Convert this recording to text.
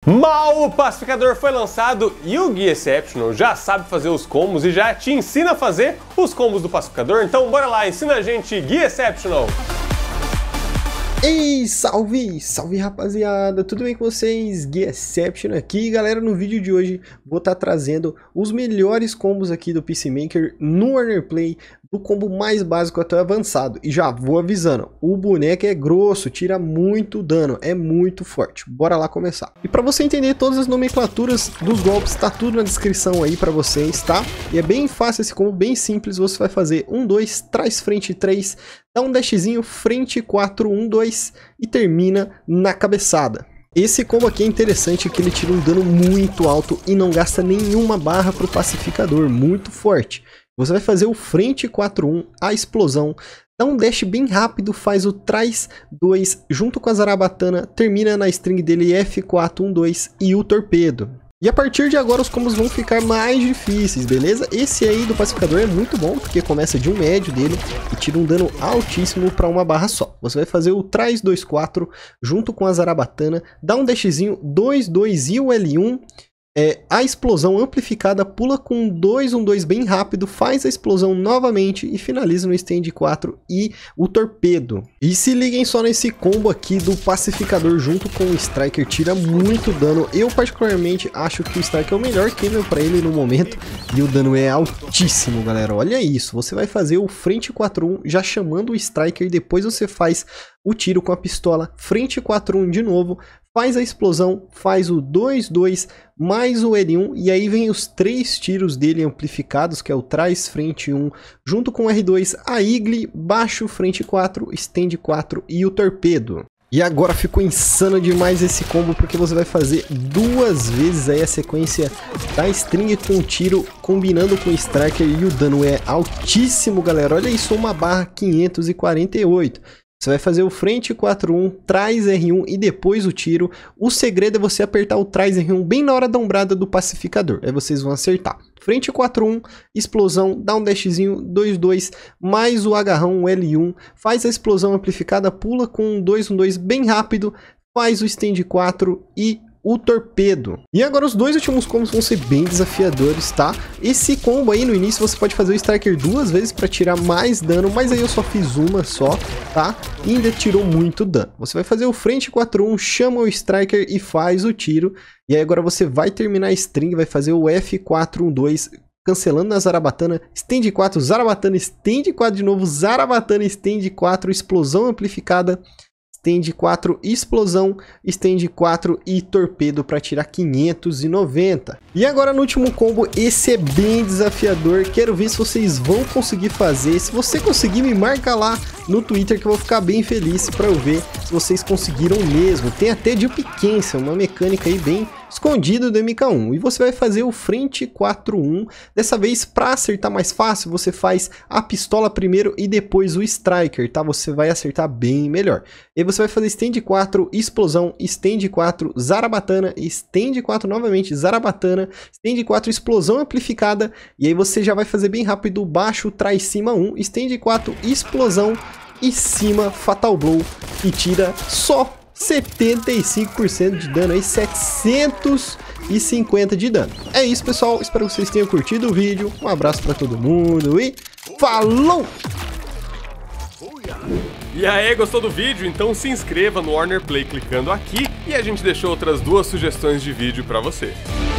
Mal o pacificador foi lançado e o Gui Exceptional já sabe fazer os combos e já te ensina a fazer os combos do pacificador. Então bora lá, ensina a gente, Gui Exceptional! Ei, salve! Salve rapaziada, tudo bem com vocês? Gui Exceptional aqui, galera. No vídeo de hoje vou estar trazendo os melhores combos aqui do Peacemaker no Warner Play, do combo mais básico até o avançado. E já vou avisando, o boneco é grosso, tira muito dano, é muito forte. Bora lá começar. E para você entender todas as nomenclaturas dos golpes, tá tudo na descrição aí para vocês, tá? E é bem fácil esse combo, bem simples. Você vai fazer 1, 2, trás, frente 3, dá um dashzinho, frente 4, 1, 2 e termina na cabeçada. Esse combo aqui é interessante que ele tira um dano muito alto e não gasta nenhuma barra pro pacificador, muito forte. Você vai fazer o frente 4-1, a explosão, dá um dash bem rápido, faz o trás 2 junto com a zarabatana, termina na string dele F4-1-2 e o torpedo. E a partir de agora os combos vão ficar mais difíceis, beleza? Esse aí do pacificador é muito bom, porque começa de um médio dele e tira um dano altíssimo para uma barra só. Você vai fazer o trás 2-4 junto com a zarabatana, dá um dashzinho 2-2 e o L1. A explosão amplificada, pula com 2-1-2 bem rápido, faz a explosão novamente e finaliza no stand 4 e o torpedo. E se liguem só nesse combo aqui do pacificador junto com o Striker, tira muito dano. Eu particularmente acho que o Striker é o melhor killer para ele no momento e o dano é altíssimo, galera. Olha isso, você vai fazer o frente 4-1 já chamando o Striker, depois você faz o tiro com a pistola, frente 4-1 de novo, faz a explosão, faz o 2-2 mais o L1 e aí vem os 3 tiros dele amplificados, que é o trás, frente 1, junto com o R2, a Eagle, baixo, frente 4, stand 4 e o torpedo. E agora ficou insano demais esse combo, porque você vai fazer 2 vezes aí a sequência da string com tiro, combinando com o Striker, e o dano é altíssimo, galera. Olha isso, uma barra 548. Você vai fazer o frente 4-1, trás R1 e depois o tiro. O segredo é você apertar o trás R1 bem na hora da ombrada do pacificador. Aí vocês vão acertar. Frente 4-1, explosão, dá um dashzinho, 2-2, mais o agarrão, o L1. Faz a explosão amplificada, pula com um 2-1-2 bem rápido. Faz o stand 4 e o torpedo. E agora os 2 últimos combos vão ser bem desafiadores, tá? Esse combo aí no início você pode fazer o Striker 2 vezes para tirar mais dano, mas aí eu só fiz uma só, tá? E ainda tirou muito dano. Você vai fazer o frente 4-1, chama o Striker e faz o tiro. E aí agora você vai terminar a string, vai fazer o F4-1-2, cancelando na zarabatana, stand 4, zarabatana, stand 4 de novo, zarabatana, stand 4, explosão amplificada, stand 4, explosão, stand 4 e torpedo para tirar 590. E agora no último combo, esse é bem desafiador, quero ver se vocês vão conseguir fazer. Se você conseguir, me marca lá no Twitter que eu vou ficar bem feliz para eu ver se vocês conseguiram mesmo. Tem até Jump Cancel, uma mecânica aí bem escondido do MK1. E você vai fazer o frente 4-1. Dessa vez, para acertar mais fácil, você faz a pistola primeiro e depois o Striker, tá? Você vai acertar bem melhor. E aí você vai fazer stand 4, explosão, stand 4, zarabatana, stand 4 novamente, zarabatana, stand 4, explosão amplificada. E aí você já vai fazer bem rápido, baixo, trás, cima 1, stand 4, explosão e cima, fatal blow, e tira só 75% de dano aí, 750 de dano. É isso, pessoal, espero que vocês tenham curtido o vídeo, um abraço pra todo mundo e falou! E aí, gostou do vídeo? Então se inscreva no Warner Play clicando aqui e a gente deixou outras 2 sugestões de vídeo pra você.